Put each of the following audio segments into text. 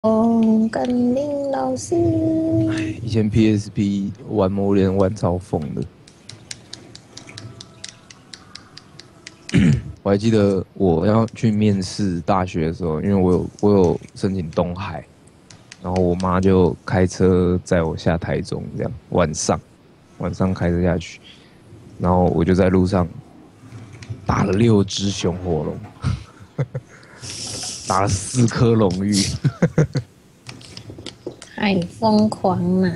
哦，甘霖老师， 以前 PSP 玩魔联玩超疯的，我还记得我要去面试大学的时候，因为我有申请东海，然后我妈就开车载我下台中，这样晚上开车下去，然后我就在路上打了6只熊火龙，打了4颗龙玉， 太疯狂了！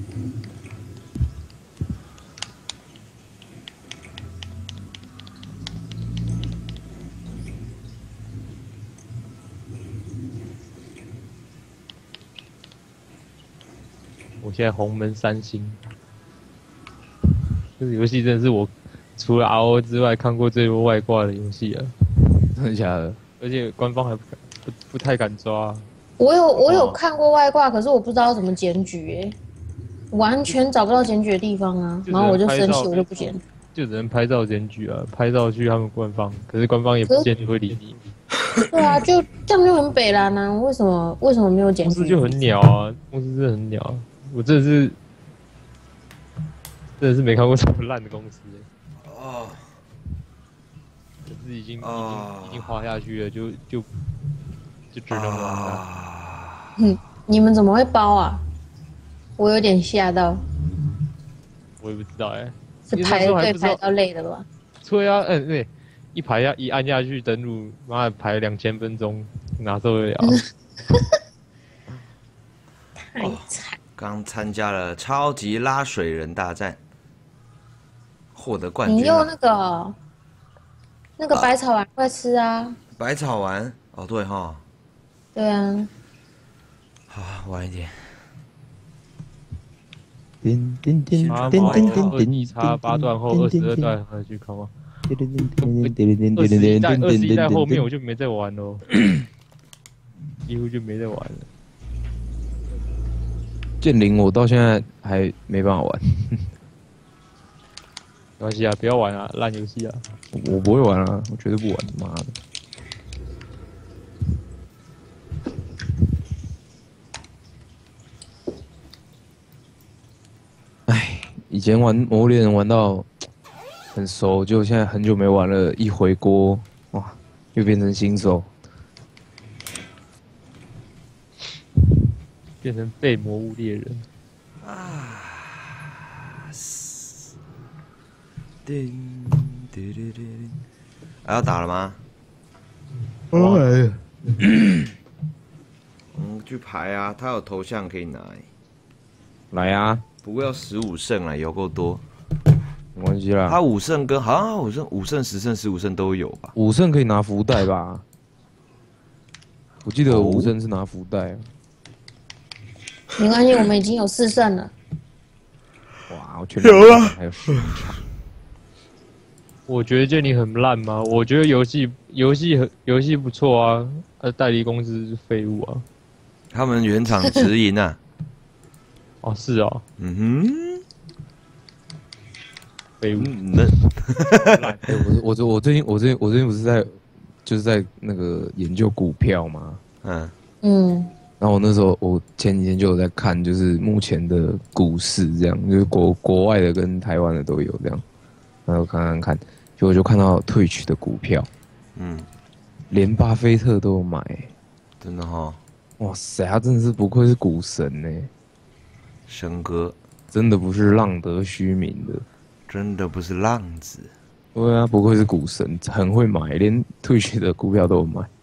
我现在红门三星，这个游戏真的是我除了 RO 之外看过最多外挂的游戏了， 真的假的？ 而且官方还不太敢抓。 我有看过外挂，可是我不知道怎么检举，完全找不到检举的地方啊。然后我就生气，我就不检。 就只能拍照检举啊，拍照去他们官方，可是官方也不见得会理你。 对啊，就这样就很北蓝啊！为什么没有检举？ 公司就很鸟啊，公司真的很鸟。我真的是没看过这么烂的公司。哦，可是已经滑下去了，就只能玩了。 你们怎么会包啊？我有点吓到。 我也不知道哎、 是排队排到累了吧？ 对啊，对，一按下去登录，妈的排2000分钟，哪受得了？ 太惨！ 刚参加了超级拉水人大战，获得冠军。 你用那个百草丸快吃啊！ 百草丸哦，对哈。 对啊。 好，晚一点。 叮叮叮妈叮叮叮 2逆差8段后22段还去考吗？21代后面我就没再玩喽，几乎就没再玩了。 剑灵我到现在还没办法玩， 没关系啊，不要玩啊，烂游戏啊！ 我不会玩啊，我绝对不玩，妈的！哎，以前玩魔猎玩到很熟，就现在很久没玩了，一回锅哇，又变成新手。 变成被魔物猎人啊！叮叮叮叮，还要打了吗？ 哎， 去排啊，他有头像可以拿。 来啊！ 不过要15胜啊，有够多。 没关系啦。 他5胜跟好像5胜、10胜、15胜都有吧 ？5胜可以拿福袋吧？我记得5胜是拿福袋。 没关系，我们已经有4胜了。 哇，我全有了，还有10场。 我觉得剑灵很烂吗？我觉得游戏不错啊，代理公司是废物啊。 他们原厂直营啊。 哦，是哦。废物。 我最近不是在那个研究股票吗？然后我那时候我前几天就有在看，就是目前的股市这样，就是国外的跟台湾的都有这样，然后看，结果就看到 Twitch 的股票，连巴菲特都有买， 真的哈， 哇塞，他真的是不愧是股神呢， 神哥， 真的不是浪得虚名的， 真的不是浪子， 对啊，不愧是股神，很会买，连 Twitch 的股票都有买。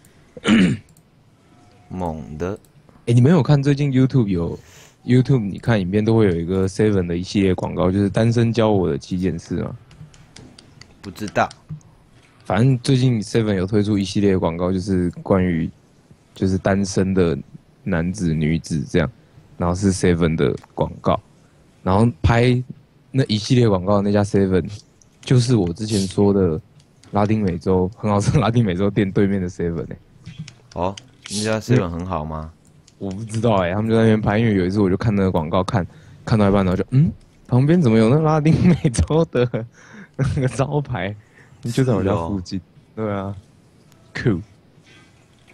猛的， 你们有看最近 YouTube 你看影片都会有一个 Seven 的一系列广告，就是单身教我的7件事吗？ 不知道， 反正最近 Seven 有推出一系列广告，就是关于就是单身的男子女子这样，然后是 Seven 的广告，然后拍那一系列广告的那家 Seven 就是我之前说的拉丁美洲很好吃拉丁美洲店对面的 Seven 哦。人家 Seven 很好吗？ 我不知道他们就在那边拍，因为有一次我就看那个广告，看到一半，然后就旁边怎么有那拉丁美洲的那个招牌，就在我家附近，对啊，酷。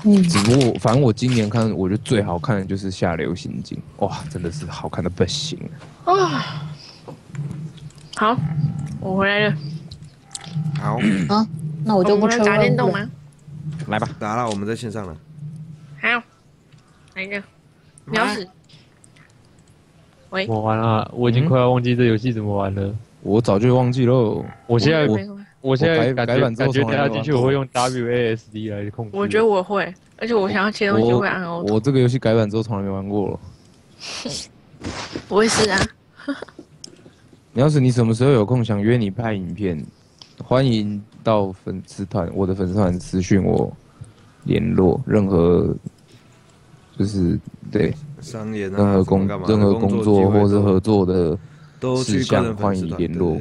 只不过反正我今年看，我觉得最好看的就是《下流行经》，哇，真的是好看的不行啊！好，我回来了。 好， 啊，那我就不打电动吗？ 来吧， 打了，我们在线上了。 好，来一个，秒死。喂， 我完了，我已经快要忘记这游戏怎么玩了。 我早就忘记喽。 我现在感觉等下进去我会用 WASD 来控制。 我觉得我会，而且我想要切东西会按 Alt。 我这个游戏改版之后从来没玩过了。 我也是啊。 要是你什么时候有空想约你拍影片，欢迎到粉丝团，我的粉丝团私讯我联络，任何就是对商业任何工作或是合作的事项，欢迎联络。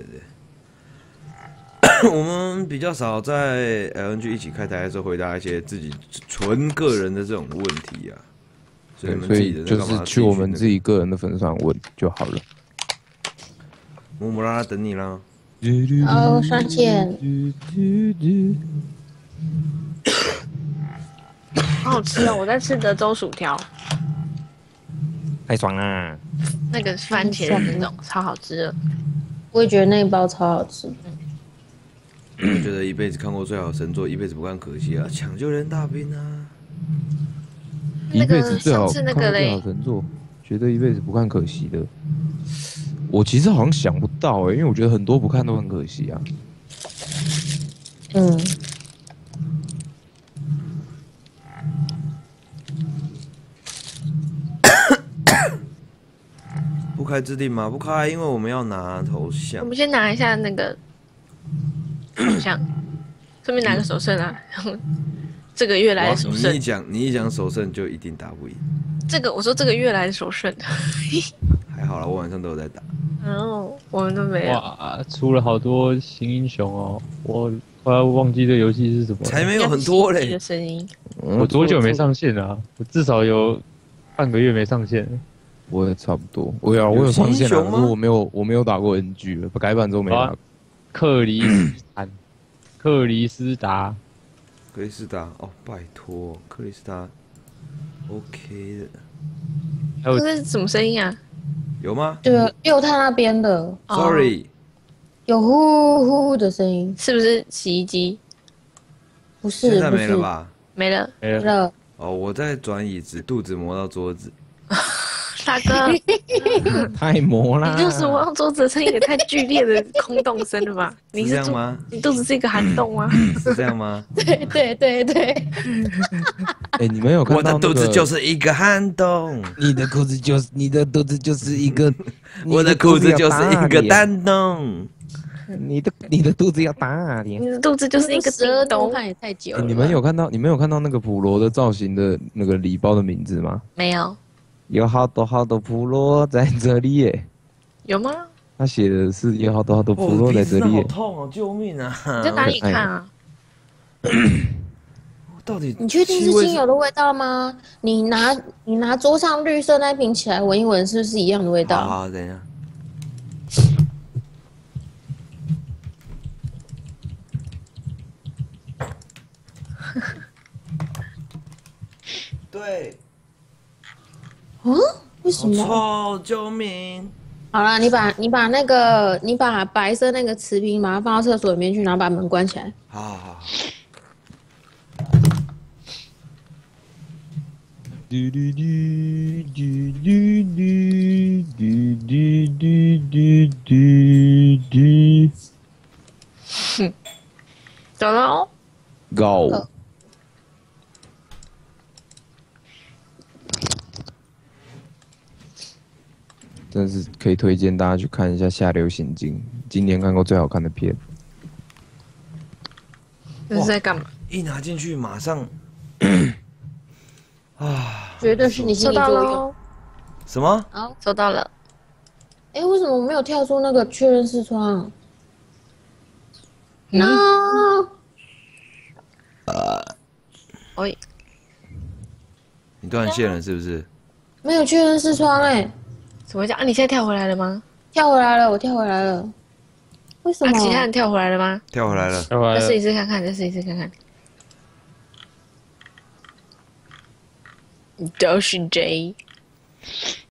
我们比较少在 LNG 一起开台的时候回答一些自己纯个人的这种问题啊，所以就是去我们自己个人的粉丝团问就好了。 木木拉拉等你啦。 好，上线。 好好吃哦！我在吃德州薯条， 太爽啦！ 那个番茄的那种，超好吃的。 我也觉得那一包超好吃。 我觉得一辈子看过最好神作，一辈子不看可惜啊！抢救人大兵啊！ 一辈子最好看过最好神作，觉得一辈子不看可惜的。我其实好像想不到因为我觉得很多不看都很可惜啊。 嗯。 不开制定吗？不开，因为我们要拿头像。 我们先拿一下那个头像，顺便拿个手胜啊。这个月来的手胜。 你一讲手胜就一定打不赢。 我说这个月来的手胜。 还好啦，我晚上都有在打。 我们都没有。 哇，出了好多新英雄哦！我快要忘记这游戏是什么。 才没有很多嘞。 的声音。 我多久没上线啊？我至少有半个月没上线。 我也差不多，我有上线了，可是我没有打过 NG 了，改版之后没打过。 克里斯达哦，拜托，克里斯达 ，OK 的。 这是什么声音啊？ 有吗？ 对，右太那边的。 Sorry， 有呼呼呼的声音， 是不是洗衣机？ 不是， 现在没了吧？ 没了。 哦，我在转椅子，肚子磨到桌子。 大哥， 太磨啦！ 你就是我用桌子的声音也太剧烈的空洞声了吧？ 是这样吗？ 你肚子是一个涵洞吗？ 是这样吗？ 对。 你们有看到我的肚子就是一个涵洞， 你的肚子就是一个， 我的裤子就是一个蛋洞。 你的肚子要大点， 你的肚子就是一个 12洞，看也太久了。 你们有看到那个普罗的造型的那个礼包的名字吗？ 没有。 有好多普罗在这里耶！ 有吗？ 他写的是有好多普罗在这里耶。 好痛哦！救命啊！ 你在哪里看啊？ 到底你确定是精油的味道吗？你拿桌上绿色那瓶起来闻一闻，是不是一样的味道？ 好，等一下。对。 为什么？ 臭！救命！ 好啦，你把白色那个瓷瓶把它放到厕所里面去，然后把门关起来。 好。 走了哦。 Go。真的是可以推荐大家去看一下《下流行经》，今年看过最好看的片。 这是在干嘛？ 一拿进去马上， 绝对是你心理作用。 什么？ 好， 收到了。 为什么我没有跳出那个确认视窗？No。 你断线了是不是？ 没有确认视窗怎么讲？你现在跳回来了吗？ 跳回来了，我跳回来了。为什么？ 其他人跳回来了吗？ 跳回来了。 再试一次看看，再试一次看看。 都是 J。